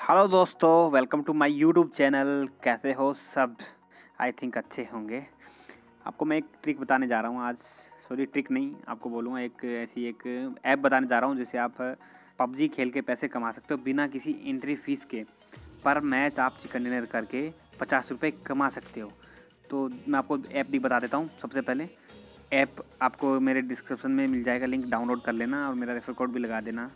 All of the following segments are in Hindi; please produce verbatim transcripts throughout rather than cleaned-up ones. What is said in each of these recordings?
हेलो दोस्तों, welcome to my YouTube channel. कैसे हो सब? आई थिंक अच्छे होंगे। आपको मैं एक ट्रिक बताने जा रहा हूँ आज। सॉरी, ट्रिक नहीं, आपको बोलूँगा एक ऐसी एक ऐप बताने जा रहा हूँ जिससे आप पबजी खेल के पैसे कमा सकते हो बिना किसी एंट्री फीस के। पर मैच आप चिकन डिनर करके पचास रुपये कमा सकते हो। तो मैं आपको ऐप भी बता देता हूँ। सबसे पहले ऐप आपको मेरे डिस्क्रिप्शन में मिल जाएगा, लिंक डाउनलोड कर लेना और मेरा रेफर कोड भी लगा देना।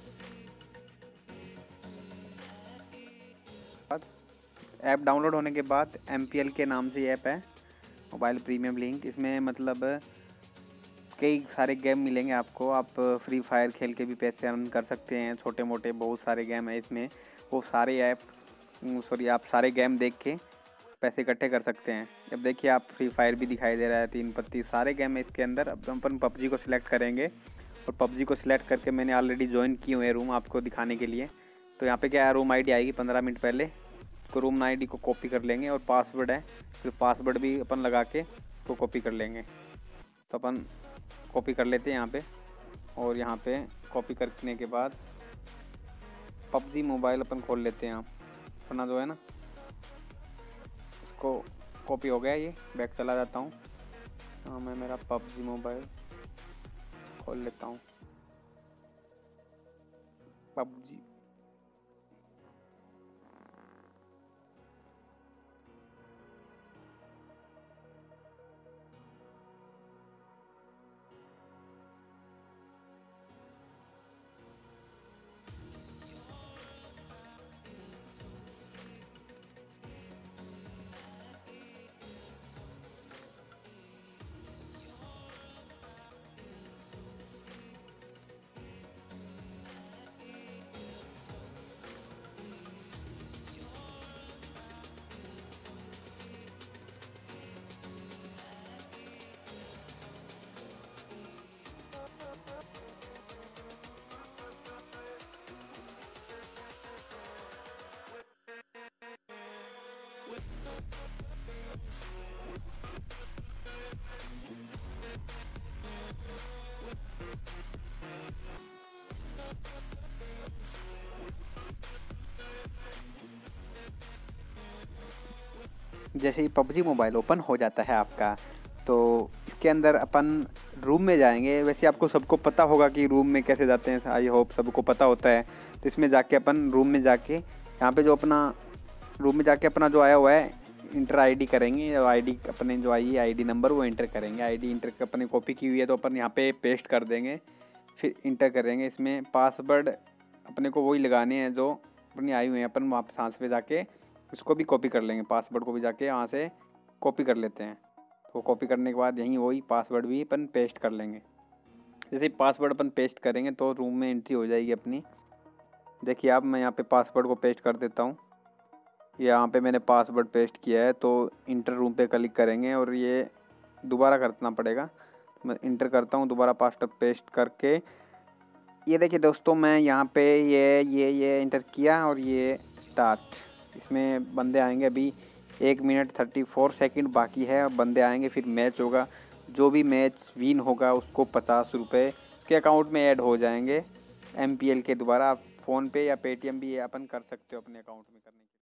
ऐप डाउनलोड होने के बाद एम पी एल के नाम से ये ऐप है, मोबाइल प्रीमियम लिंक। इसमें मतलब कई सारे गेम मिलेंगे आपको। आप फ्री फायर खेल के भी पैसे अर्न कर सकते हैं। छोटे मोटे बहुत सारे गेम है इसमें। वो सारे ऐप सॉरी आप सारे गेम देख के पैसे इकट्ठे कर सकते हैं। अब देखिए, आप फ्री फायर भी दिखाई दे रहा है, तीन पत्ती सारे गेम है इसके अंदर। अब अपन पबजी को सिलेक्ट करेंगे और पबजी को सिलेक्ट करके मैंने ऑलरेडी ज्वाइन किए हुए रूम आपको दिखाने के लिए। तो यहाँ पे क्या है, रूम आईडी आएगी पंद्रह मिनट पहले। तो रूम आईडी को कॉपी कर लेंगे और पासवर्ड है, फिर पासवर्ड भी अपन लगा के तो कॉपी कर लेंगे। तो अपन कॉपी कर लेते हैं यहाँ पे। और यहाँ पे कॉपी करने के बाद पबजी मोबाइल अपन खोल लेते हैं। यहाँ अपना जो है ना, इसको कॉपी हो गया। ये बैक चला जाता हूँ। हाँ, मैं मेरा पबजी मोबाइल खोल लेता हूँ। पबजी जैसे ही पबजी मोबाइल ओपन हो जाता है आपका, तो इसके अंदर अपन रूम में जाएंगे। वैसे आपको सबको पता होगा कि रूम में कैसे जाते हैं, आई होप सबको पता होता है। तो इसमें जाके अपन रूम में जाके यहाँ पे जो अपना रूम में जाके अपना जो आया हुआ है इंटर आईडी करेंगे। और आईडी अपने जो आई है आईडी नंबर वो इंटर करेंगे। आईडी इंटर अपने कॉपी की हुई है तो अपन यहाँ पे पेस्ट कर देंगे, फिर इंटर करेंगे। इसमें पासवर्ड अपने को वही लगाने हैं जो अपनी आई हुई है। अपन वहाँ सांस पे जाके इसको भी कॉपी कर लेंगे, पासवर्ड को भी जाके यहाँ से कॉपी कर लेते हैं। तो कॉपी करने के बाद यहीं वही पासवर्ड भी अपन पेस्ट कर लेंगे। जैसे पासवर्ड अपन पेस्ट करेंगे तो रूम में एंट्री हो जाएगी अपनी। देखिए, अब मैं यहाँ पे पासवर्ड को पेस्ट कर देता हूँ। यहाँ पे मैंने पासवर्ड पेस्ट किया है, तो इंटर रूम पे क्लिक करेंगे और ये दोबारा करना पड़ेगा। मैं इंटर करता हूँ दोबारा पासवर्ड पेस्ट करके। ये देखिए दोस्तों, मैं यहाँ पे ये ये ये इंटर किया और ये स्टार्ट। इसमें बंदे आएंगे। अभी एक मिनट थर्टी फोर सेकेंड बाकी है। बंदे आएंगे, फिर मैच होगा। जो भी मैच विन होगा उसको पचास रुपये उसके अकाउंट में ऐड हो जाएंगे एम पी एल के द्वारा। आप फ़ोन पे या पेटीएम भी अपन कर सकते हो अपने अकाउंट में करने के।